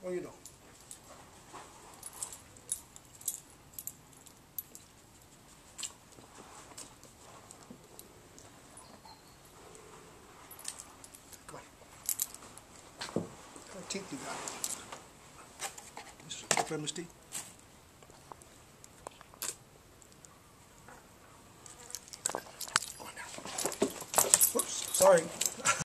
What are you doing? Go ahead. How many teeth you got? This is your family's teeth? Go on now. Oops, sorry.